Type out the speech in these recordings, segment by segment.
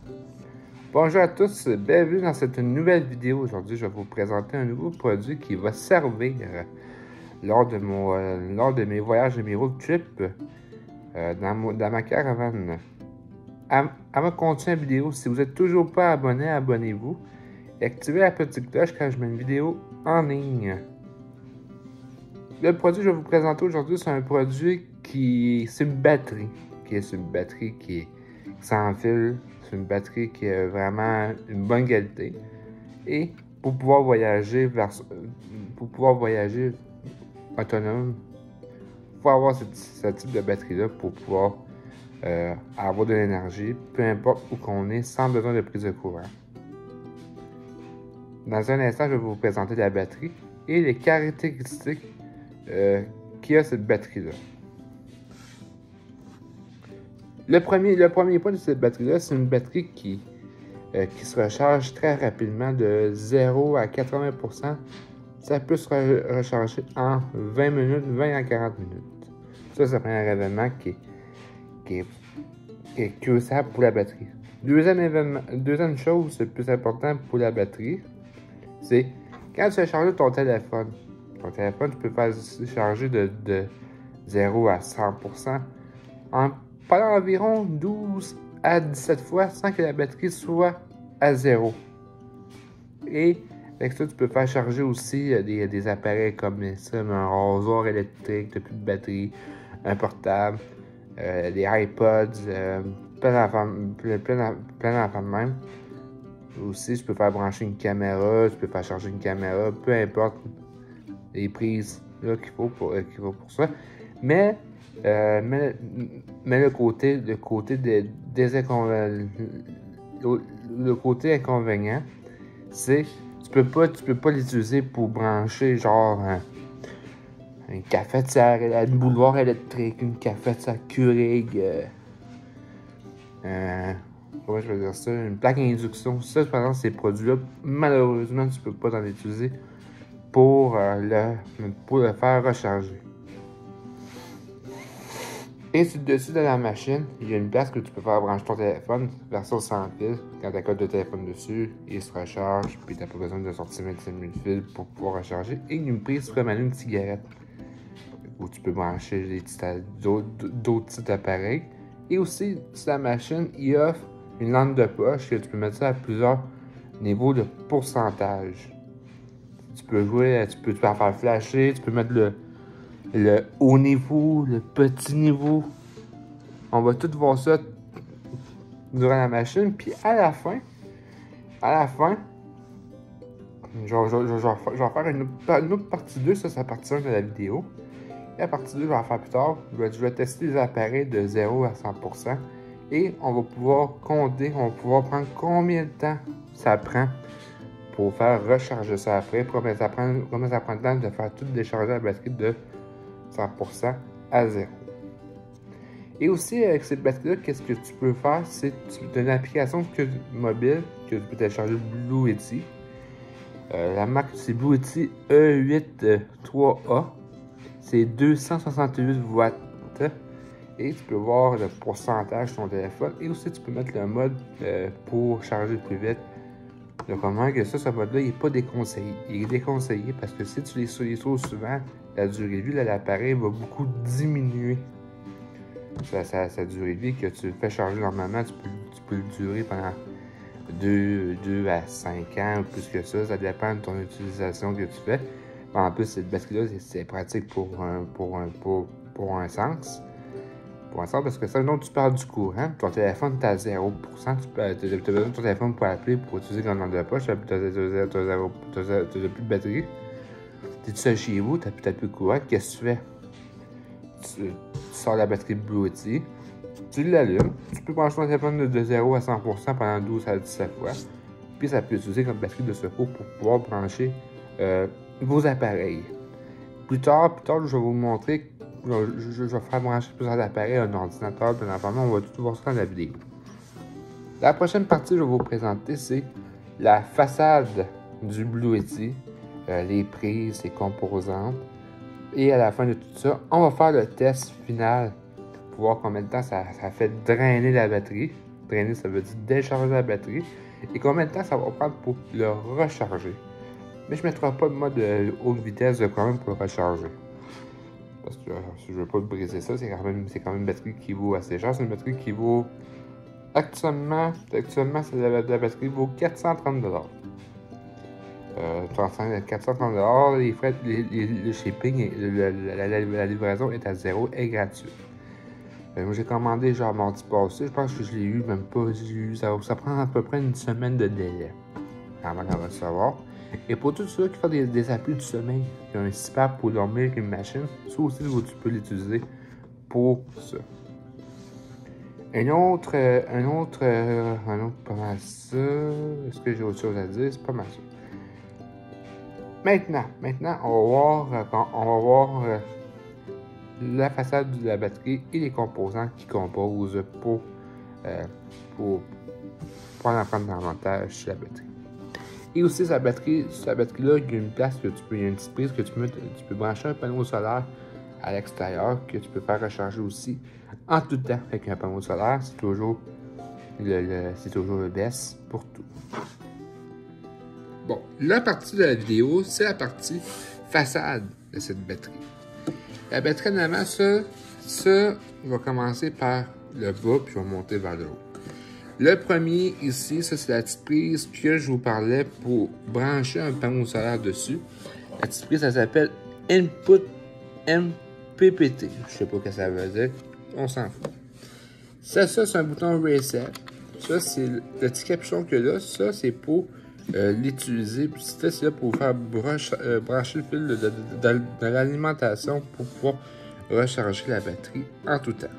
Bonjour à tous, bienvenue dans cette nouvelle vidéo. Aujourd'hui, je vais vous présenter un nouveau produit qui va servir lors de mes voyages et mes road trips dans ma caravane. Avant de continuer la vidéo, si vous n'êtes toujours pas abonné, abonnez-vous et activez la petite cloche quand je mets une vidéo en ligne. Le produit que je vais vous présenter aujourd'hui, c'est un produit c'est une batterie qui est sans fil. C'est une batterie qui a vraiment une bonne qualité. Et pour pouvoir voyager autonome, il faut avoir ce type de batterie-là pour pouvoir avoir de l'énergie, peu importe où qu'on est, sans besoin de prise de courant. Dans un instant, je vais vous présenter la batterie et les caractéristiques qu'il y a cette batterie-là. Le premier point de cette batterie-là, c'est une batterie qui se recharge très rapidement de 0 à 80%. Ça peut se recharger en 20 minutes, 20 à 40 minutes. Ça, c'est le premier événement qui est crucial pour la batterie. Deuxième chose, le plus important pour la batterie, c'est quand tu as chargé ton téléphone. Ton téléphone, tu peux faire charger de 0 à 100% pendant environ 12 à 17 fois sans que la batterie soit à 0. Et avec ça, tu peux faire charger aussi des appareils comme ça, un rasoir électrique, tu n'as plus de batterie, un portable, des iPods, plein d'affaires de même. Aussi, tu peux faire brancher une caméra, tu peux faire charger une caméra, peu importe les prises qu'il faut pour ça. Mais le côté inconvénient, c'est tu peux pas l'utiliser pour brancher genre une cafetière, une bouilloire électrique, une cafetière Keurig, comment je vais dire ça, une plaque à induction. Ça, par exemple, ces produits-là, malheureusement, tu peux pas t'en utiliser pour le faire recharger. Et sur le dessus de la machine, il y a une place que tu peux faire brancher ton téléphone, version sans fil. Quand tu accotes le téléphone dessus, il se recharge, puis tu n'as pas besoin de sortir 25 000 fils pour pouvoir recharger. Et une prise comme une cigarette, où tu peux brancher d'autres types d'appareils. Et aussi, sur la machine, il offre une lampe de poche que tu peux mettre ça à plusieurs niveaux de pourcentage. Tu peux en faire flasher, tu peux mettre le haut niveau, le petit niveau. On va tout voir ça durant la machine. Puis à la fin, je vais faire une autre partie 2. Ça, c'est la partie 1 de la vidéo. Et la partie 2, je vais en faire plus tard. Je vais tester les appareils de 0 à 100%. Et on va pouvoir compter, on va pouvoir prendre combien de temps ça prend pour faire recharger ça après. Combien ça prend le temps de faire tout décharger la batterie de 100% à 0. Et aussi, avec cette batterie-là, qu'est-ce que tu peux faire? C'est tu as une application mobile que tu peux télécharger Blue Yeti. La marque, c'est Blue Yeti E8-3A. C'est 268 watts. Et tu peux voir le pourcentage sur ton téléphone. Et aussi, tu peux mettre le mode pour charger plus vite. Donc, comment que ce mode-là, il n'est pas déconseillé. Il est déconseillé parce que si tu les trop souvent, la durée de vie de l'appareil va beaucoup diminuer. Sa durée de vie que tu le fais charger normalement, tu peux le durer pendant 2 à 5 ans ou plus que ça. Ça dépend de ton utilisation que tu fais. En plus, cette batterie-là, c'est pratique pour un sens. Parce que ça, donc tu perds du courant, ton téléphone est à 0%, tu as besoin de ton téléphone pour appeler, pour utiliser comme lampe de poche, tu n'as plus de batterie. Tu es seul chez vous, tu n'as plus de courant, qu'est-ce que tu fais? Tu sors la batterie de Blue Yeti, tu l'allumes, tu peux brancher ton téléphone de 0 à 100% pendant 12 à 17 fois, puis ça peut utiliser comme batterie de secours pour pouvoir brancher vos appareils. Plus tard, je vais vous montrer. Je vais faire brancher plusieurs appareils, un ordinateur, bien évidemment, on va tout voir ça dans la vidéo. La prochaine partie que je vais vous présenter, c'est la façade du Blue Yeti, les prises, les composantes. Et à la fin de tout ça, on va faire le test final pour voir combien de temps ça fait drainer la batterie. Drainer, ça veut dire décharger la batterie. Et combien de temps ça va prendre pour le recharger. Mais je ne mettrai pas de mode haute vitesse quand même pour le recharger. Parce que si je ne veux pas briser ça, c'est quand même une batterie qui vaut assez cher. C'est une batterie qui vaut... Actuellement la batterie vaut 430 $. 430 $, les frais, le shipping, la livraison est à 0 et gratuite. Moi, j'ai commandé genre mardi passé. Je pense que je l'ai eu, même pas. Ça prend à peu près une semaine de délai avant d'en recevoir. Et pour tous ceux qui font des appuis du sommeil, qui ont un CPAP pour dormir avec une machine, ça aussi, tu peux l'utiliser pour ça. Un autre pas mal ça. Est-ce que j'ai autre chose à dire? C'est pas mal ça. Maintenant, on va voir la façade de la batterie et les composants qui composent pour en apprendre davantage sur la batterie. Et aussi, sa batterie-là, il y a une place que il y a une petite prise que tu peux brancher un panneau solaire à l'extérieur que tu peux faire recharger aussi en tout temps. Avec un panneau solaire, c'est toujours le best pour tout. Bon, la partie de la vidéo, c'est la partie façade de cette batterie. La batterie en avant, ça va commencer par le bas, puis va monter vers le haut. Le premier ici, ça c'est la petite prise que je vous parlais pour brancher un panneau solaire dessus. La petite prise, ça s'appelle Input MPPT. Je sais pas ce que ça veut dire, on s'en fout. Ça c'est un bouton Reset. Ça, c'est le petit capuchon que là, ça c'est pour l'utiliser. Puis ça, c'est là pour faire brancher le fil de l'alimentation pour pouvoir recharger la batterie en tout temps.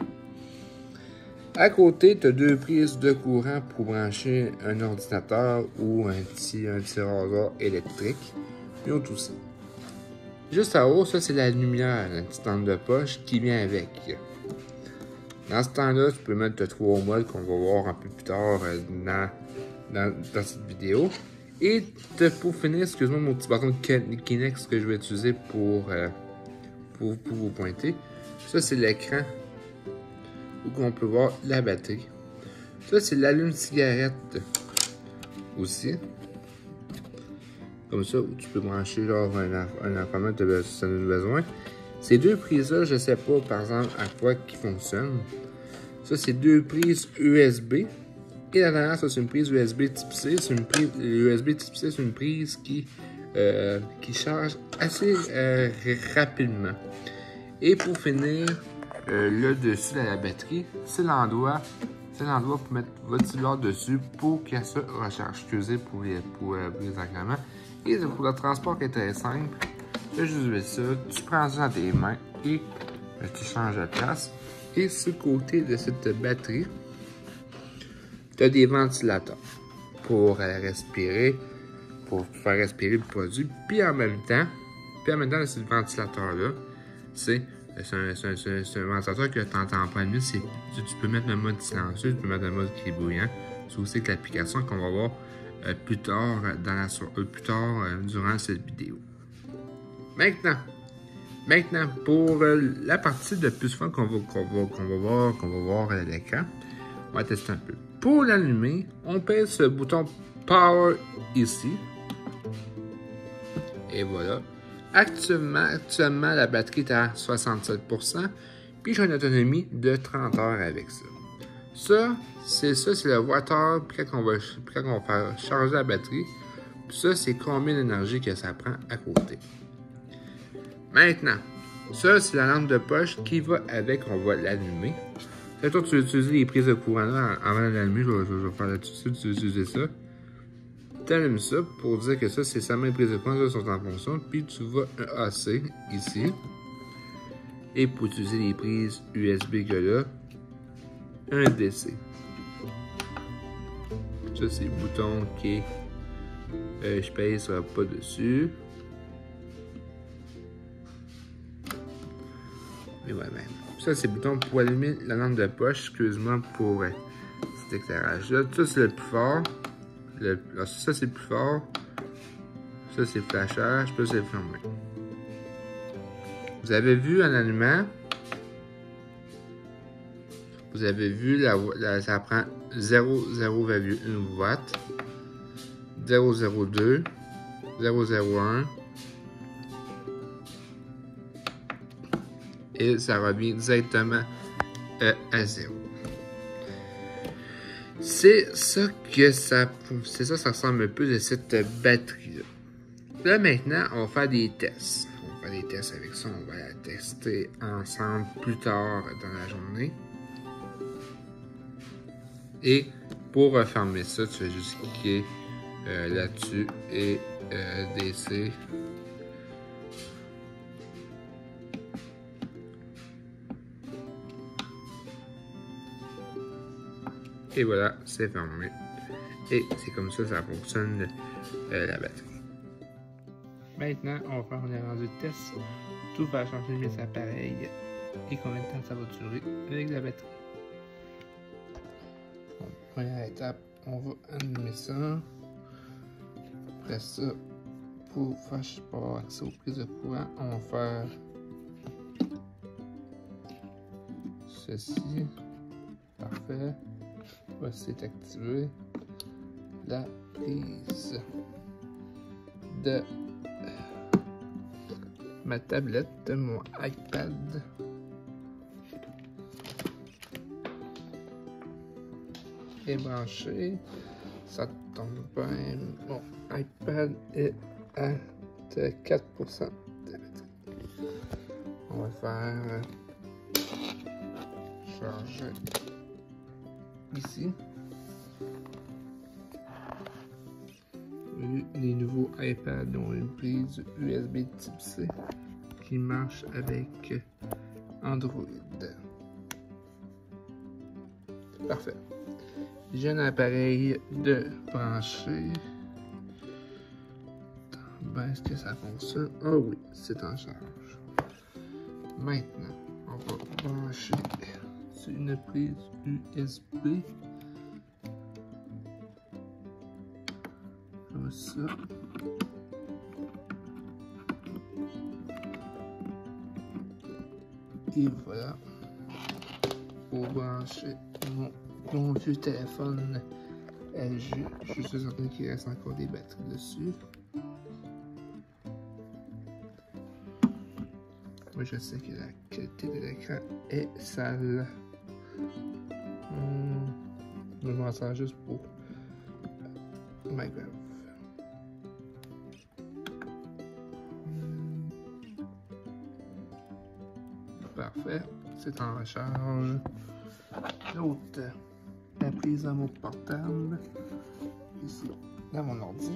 À côté, tu as deux prises de courant pour brancher un ordinateur ou un petit rasoir électrique. Ils ont tout ça. Juste en haut, ça c'est la lumière, la petite lampe de poche qui vient avec. Dans ce temps-là, tu peux mettre tes 3 modes qu'on va voir un peu plus tard dans cette vidéo. Et pour finir, excuse-moi, mon petit bâton de Kinex que je vais utiliser pour vous pointer. Ça, c'est l'écran où on peut voir la batterie. Ça, c'est l'allume-cigarette aussi. Comme ça, où tu peux brancher genre un appareil que tu as besoin. Ces deux prises-là, je ne sais pas, par exemple, à quoi qui fonctionnent. Ça, c'est deux prises USB. Et la dernière, ça, c'est une prise USB type C. USB type C, c'est une prise qui charge assez rapidement. Et pour finir, le dessus de la batterie, c'est l'endroit pour mettre votre cellulaire dessus pour qu'elle se recharge. Excusez pour les agréments. Et pour le transport qui est très simple, tu as juste ça, tu prends ça dans tes mains et tu changes de place. Et sur le côté de cette batterie, tu as des ventilateurs pour respirer, pour faire respirer le produit. Puis en même temps, ce ventilateur-là, c'est un ventilateur que tu n'entends pas mieux. Tu peux mettre le mode silencieux, tu peux mettre le mode qui est bruyant. C'est aussi avec l'application qu'on va voir plus tard durant cette vidéo. Maintenant pour la partie de plus fun qu'on va voir à l'écran, on va tester un peu. Pour l'allumer, on pèse ce bouton Power ici. Et voilà. Actuellement, la batterie est à 67%. Puis j'ai une autonomie de 30 heures avec ça. Ça, c'est le watt-heure quand on va faire charger la batterie. Puis ça, c'est combien d'énergie que ça prend à côté. Maintenant, ça, c'est la lampe de poche qui va avec, on va l'allumer. C'est toi, tu vas utiliser les prises de courant là avant de l'allumer. Je vais faire là-dessus, tu vas utiliser ça. Tu allumes ça pour dire que ça, c'est seulement les prises de courant qui sont en fonction. Puis tu vas un AC ici. Et pour utiliser les prises USB que là, un DC. Ça, c'est le bouton qui est. Je pèse pas dessus. Mais ouais, même. Ça, c'est le bouton pour allumer la lampe de poche. Excuse-moi pour cet éclairage-là. Ça, c'est le plus fort. Ça, c'est le plus fort. Ça, c'est flashage. Puis ça, c'est fermé. Vous avez vu en allumant. Vous avez vu, ça prend 0,1 watts, 0,02, 0,01 et ça revient directement à 0. C'est ça que ça ressemble un peu de cette batterie-là. Là, maintenant, on va faire des tests. On va faire des tests avec ça. On va la tester ensemble plus tard dans la journée. Et pour refermer ça, tu vas juste cliquer là-dessus et DC. Et voilà, c'est fermé. Et c'est comme ça que ça fonctionne la batterie. Maintenant, on est rendu test. Tout va changer mes appareils et combien de temps ça va durer avec la batterie. Bon, première étape, on va allumer ça. Après ça, pour avoir accès aux prises de courant, on va faire ceci. Parfait. Voici est activé. La prise de ma tablette, de mon iPad. Est branché. Ça tombe bien. Mon iPad est à 4% de batterie. On va faire charger ici. Les nouveaux iPads ont une prise USB type C qui marche avec Android. Parfait. J'ai un appareil de brancher. Ben, est-ce que ça fonctionne? Ah oui, c'est en charge. Maintenant, on va brancher sur une prise USB. Comme ça. Et voilà. Pour brancher mon vieux téléphone LG. Je suis certain qu'il reste encore des batteries dessus. Moi, je sais que la qualité de l'écran est sale. Je m'en sers juste pour Minecraft. Parfait, c'est en recharge. L'autre, la prise à mon portable. Ici, dans mon ordi.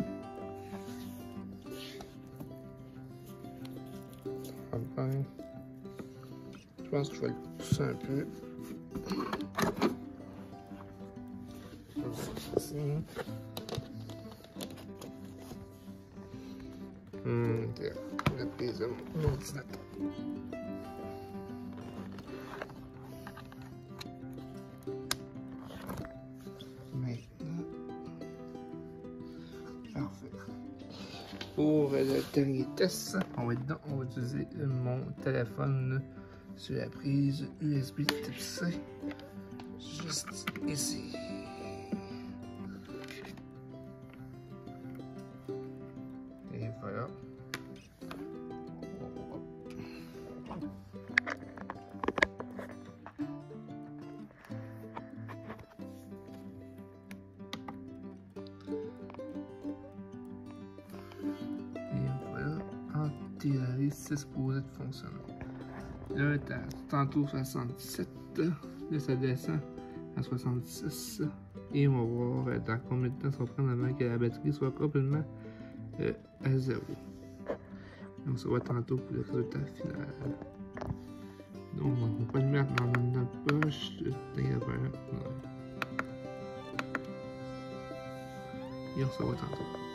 Enfin, je pense que je vais le pousser un peu. Ici. La prise à mon ordinateur. Maintenant, parfait. Pour le dernier test, on va utiliser mon téléphone sur la prise USB type C, juste ici. Et voilà. En théorie, c'est supposé de fonctionner. Là, tantôt 67, là ça descend à 66. Et on va voir dans combien de temps ça va prendre avant que la batterie soit complètement à 0. Donc ça va tantôt pour le résultat final. Donc on va pas le mettre dans notre poche. Et on se voit tantôt.